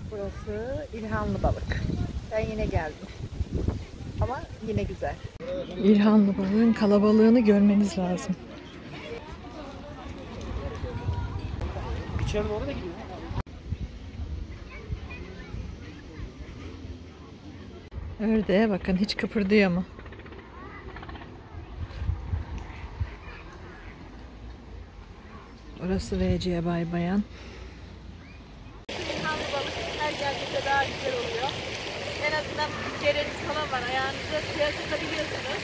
Burası İlhanlı Balık. Ben yine geldim. Ama yine güzel. İlhanlı Balık'ın kalabalığını görmeniz lazım. İçeri doğru da gidiyor. Ördeğe bakın, hiç kıpırdıyor mu? Orası VC Bay Bayan. İlhanlı balık her geldiğinde daha güzel oluyor. En azından cereniz falan var. Ayağınızı suya tutabiliyorsunuz.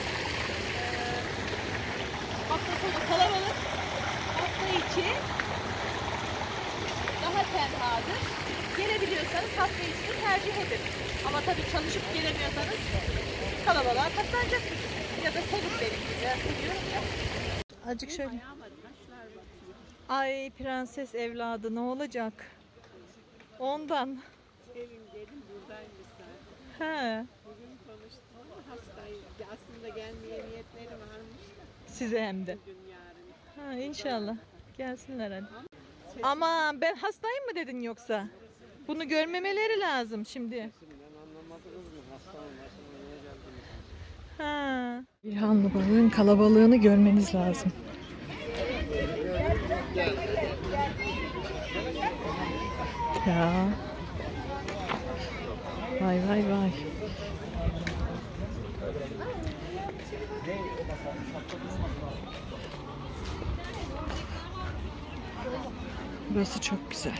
Hafta sonu kalabalık. Hafta içi daha tenhadır. Gelebiliyorsanız hafta içini tercih edin. Ama tabii çalışıp gelemiyorsanız kalabalığa katlanacaksınız. Ya da soluk verin. Ben seviyorum ya. Azıcık şöyle. Ay prenses evladı ne olacak? Ondan. Dedim buradaymışlar. He. Bugün konuştum ama hastayım. Aslında gelmeye niyetleri varmış da. Size hem de. Bugün yarın. Ha, inşallah. Gelsinler hadi. Ama ben hastayım mı dedin yoksa? Bunu görmemeleri lazım şimdi. Anlamadınız mı? Hastanın başına niye geldiniz? Ha. İlhanlı Balık'ın kalabalığını görmeniz lazım. Ya. Vay vay vay. Burası çok güzel.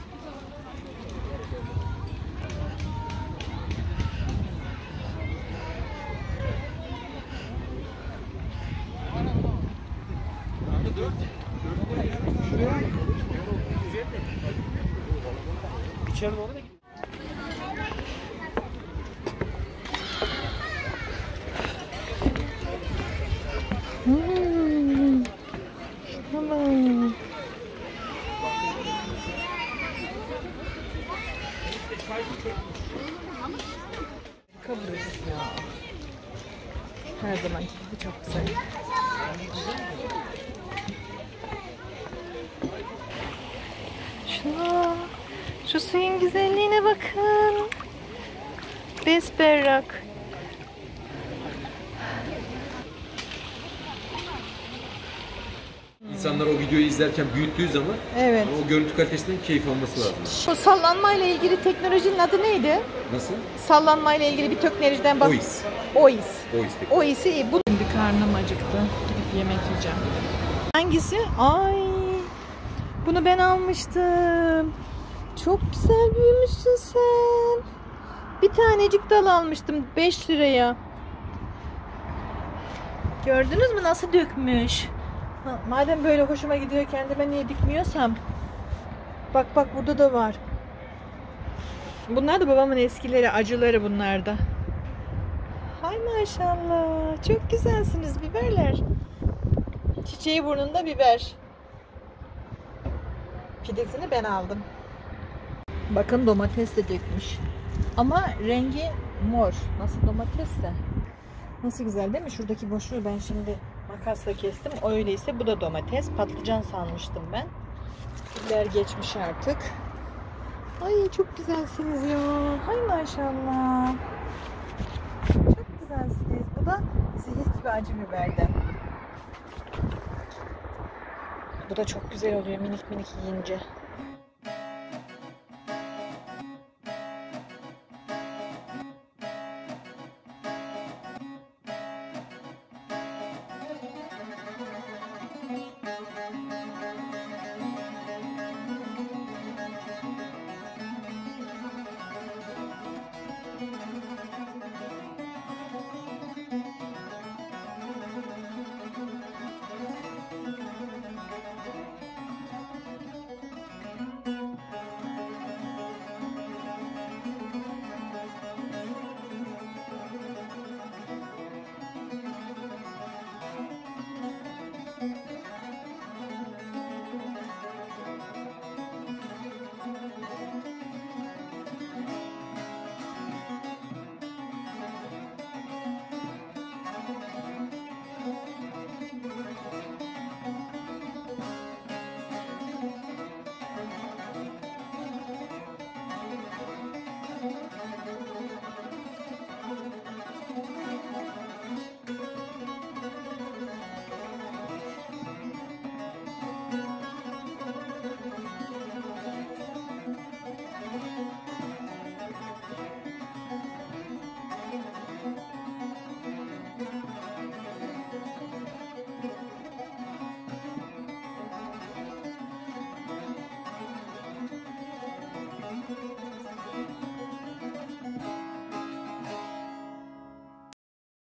İçeri doğru da gidiyor. Tamam. Kıbrıs ya. Her zamanki gibi çok güzel. Şuna, şu suyun güzelliğine bakın. Besberrak. İnsanlar o videoyu izlerken büyüttüğü zaman Evet. o görüntü kalitesinden keyif alması lazım. Şu sallanmayla ilgili teknolojinin adı neydi? Nasıl? Sallanmayla ilgili bir teknolojiden bak. OIS. OIS. OIS teknolojisi. OIS'i iyi. Bu şimdi karnım acıktı. Gidip yemek yiyeceğim. Hangisi? Ay. Bunu ben almıştım. Çok güzel büyümüşsün sen. Bir tanecik dal almıştım 5 liraya. Gördünüz mü nasıl dökmüş? Ha, madem böyle hoşuma gidiyor, kendime niye dikmiyorsam. Bak bak, burada da var. Bunlar da babamın eskileri, acıları bunlar da. Hay maşallah. Çok güzelsiniz biberler. Çiçeği burnunda biber. Fidesini ben aldım. Bakın domates de dökmüş. Ama rengi mor. Nasıl domatesse. Nasıl güzel değil mi? Şuradaki boşluğu ben şimdi makasla kestim. Öyleyse bu da domates. Patlıcan sanmıştım ben. Biber geçmiş artık. Ay çok güzelsiniz ya. Hay maşallah. Çok güzelsiniz. Bu da zehir gibi acı biberden. Bu da çok güzel oluyor minik minik yiyince.